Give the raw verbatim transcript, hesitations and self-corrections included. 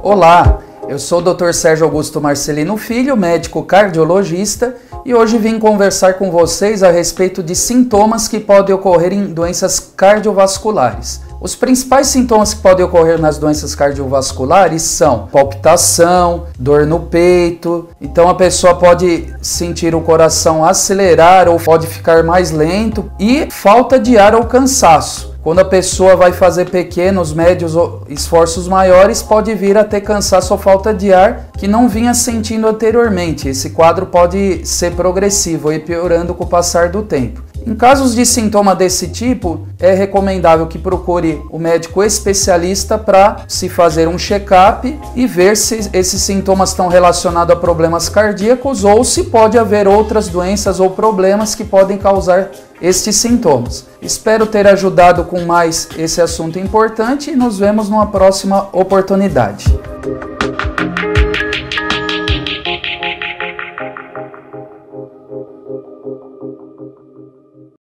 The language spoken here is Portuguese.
Olá, eu sou o doutor Sérgio Augusto Marcelino Filho, médico cardiologista, e hoje vim conversar com vocês a respeito de sintomas que podem ocorrer em doenças cardiovasculares. Os principais sintomas que podem ocorrer nas doenças cardiovasculares são palpitação, dor no peito, então a pessoa pode sentir o coração acelerar ou pode ficar mais lento, e falta de ar ou cansaço. Quando a pessoa vai fazer pequenos, médios ou esforços maiores, pode vir a ter cansaço ou falta de ar que não vinha sentindo anteriormente. Esse quadro pode ser progressivo e piorando com o passar do tempo. Em casos de sintoma desse tipo, é recomendável que procure o médico especialista para se fazer um check-up e ver se esses sintomas estão relacionados a problemas cardíacos ou se pode haver outras doenças ou problemas que podem causar estes sintomas. Espero ter ajudado com mais esse assunto importante e nos vemos numa próxima oportunidade.